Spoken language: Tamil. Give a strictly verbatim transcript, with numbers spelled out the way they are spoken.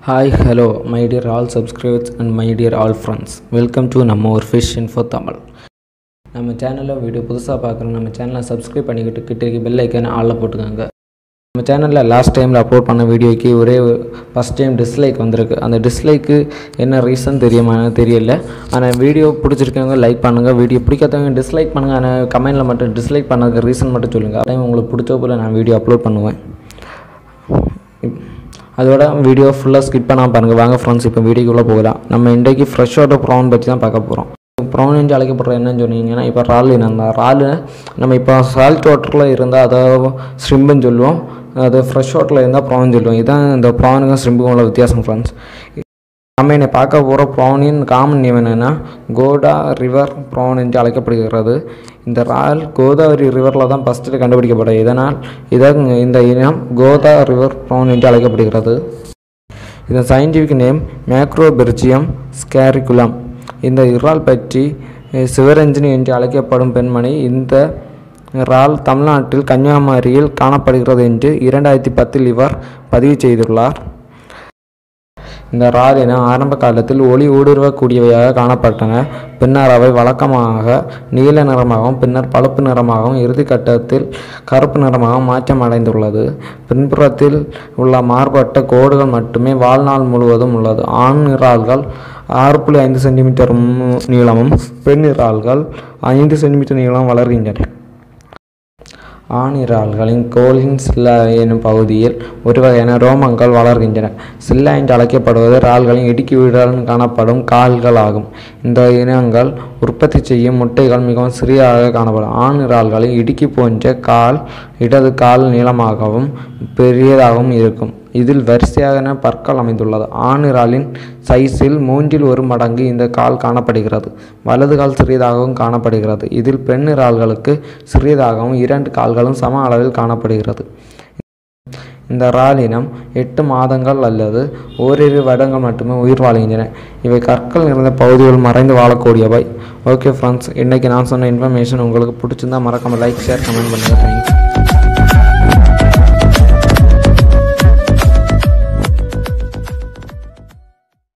Hi, hello, my dear all subscribers and my dear all friends. Welcome to நம்ம ஒரு ஃபிஷ் இன்ஃபோ தமிழ். நம்ம சேனலில் வீடியோ புதுசாக பார்க்குறோம். நம்ம சேனலை சப்ஸ்கிரைப் பண்ணிக்கிட்டு கிட்ட இருக்க பெல் ஐக்கானை ஆளில் போட்டுக்கோங்க. நம்ம சேனலில் லாஸ்ட் டைமில் அப்லோட் பண்ண வீடியோக்கு ஒரே ஃபஸ்ட் டைம் டிஸ்லைக் வந்திருக்கு. அந்த டிஸ்லைக்கு என்ன ரீசன் தெரியுமா தெரியல. ஆனால் வீடியோ பிடிச்சிருக்கவங்க லைக் பண்ணுங்கள், வீடியோ பிடிக்காதவங்க டிஸ்லைக் பண்ணுங்கள். ஆனால் கமெண்டில் மட்டும் டிஸ்லைக் பண்ணதுக்கு ரீசன் மட்டும் சொல்லுங்கள். அதே உங்களுக்கு பிடிச்ச போல் நான் வீடியோ அப்லோட் பண்ணுவேன். அதோட வீடியோ ஃபுல்லாக ஸ்கிப் பண்ணால் பாருங்கள். வாங்க ஃப்ரெண்ட்ஸ், இப்போ வீடியோக்குள்ளே போகலாம். நம்ம இன்றைக்கி ஃப்ரெஷ் வாட்டர் ப்ரான் பற்றி தான் பார்க்க போகிறோம். ப்ரான் என்று அழைக்கப்படுற என்னன்னு சொன்னீங்கன்னா, இப்போ இறால் இனம் தான். இறால் நம்ம இப்போ சால்ட் வாட்டரில் இருந்தால் அதை ஸ்ரிம்புன்னு சொல்லுவோம், அது ஃப்ரெஷ் வாட்டரில் இருந்தால் ப்ரான் சொல்லுவோம். இதுதான் இந்த ப்ரானுக்கும் ஸ்ரிம்புக்கும் உள்ள வித்தியாசம் ஃப்ரெண்ட்ஸ். நம்ம என்னை பார்க்க போகிற ப்ரானின் காமன் நேம் என்னென்னா கோடா ரிவர் ப்ரான் என்று அழைக்கப்படுகிறது. இந்த இறால் கோதாவரி ரிவரில் தான் ஃபஸ்ட்டு கண்டுபிடிக்கப்படும். இதனால் இதை இந்த இனம் கோதா ரிவர் ப்ரான் என்று அழைக்கப்படுகிறது. இதன் சயின்டிஃபிக் நேம் மேக்ரோபெர்ஜியம் ஸ்கேரிகுலம். இந்த இறால் பற்றி சிவரஞ்சனி என்று அழைக்கப்படும் பெண்மணி இந்த இறால் தமிழ்நாட்டில் கன்னியாகுமரியில் காணப்படுகிறது என்று இரண்டாயிரத்தி பத்தில் இவர் பதிவு செய்துள்ளார். இந்த இறால் இனம் ஆரம்ப காலத்தில் ஒளி ஊடுருவக்கூடியவையாக காணப்பட்டன. பின்னர் அவை வழக்கமாக நீல நிறமாகவும் பின்னர் பழுப்பு நிறமாகவும் இறுதி கட்டத்தில் கருப்பு நிறமாகவும் மாற்றம் அடைந்துள்ளது. பின்புறத்தில் உள்ள மாறுபட்ட கோடுகள் மட்டுமே வாழ்நாள் முழுவதும் உள்ளது. ஆண் இறால்கள் ஆறு புள்ளி ஐந்து சென்டிமீட்டர் நீளமும் பெண் இறால்கள் ஐந்து சென்டிமீட்டர் நீளம் வளர்கின்றன. ஆண் இறால்களின் கோலின் சில்லா எனும் பகுதியில் ஒரு வகையான ரோமங்கள் வளர்கின்றன. சில்லா என்று அழைக்கப்படுவது இறால்களின் இடுக்கி வீடுடன் காணப்படும் கால்கள் ஆகும். இந்த இனங்கள் உற்பத்தி செய்யும் முட்டைகள் மிகவும் சிறியதாக காணப்படும். ஆண் இறால்களின் இடுக்கி போன்ற கால் இடது கால் நீளமாகவும் பெரியதாகவும் இருக்கும். இதில் வரிசையான பற்கள் அமைந்துள்ளது. ஆண் இறாலின் சைஸில் மூன்றில் ஒரு மடங்கு இந்த கால் காணப்படுகிறது. வலது கால் சிறியதாகவும் காணப்படுகிறது. இதில் பெண் இறால்களுக்கு சிறியதாகவும் இரண்டு கால்களும் சம அளவில் காணப்படுகிறது. இந்த இறால் இனம் எட்டு மாதங்கள் அல்லது ஓரிரு வருடங்கள் மட்டுமே உயிர் வாழ்கின்றன. இவை கற்கள் நிறைந்த பகுதிகள் மறைந்து வாழக்கூடியவை. ஓகே ஃப்ரெண்ட்ஸ், இன்றைக்கி நான் சொன்ன இன்ஃபர்மேஷன் உங்களுக்கு பிடிச்சிருந்தா மறக்காமல் லைக், ஷேர், கமெண்ட் பண்ணுங்கள். தேங்க்ஸ்.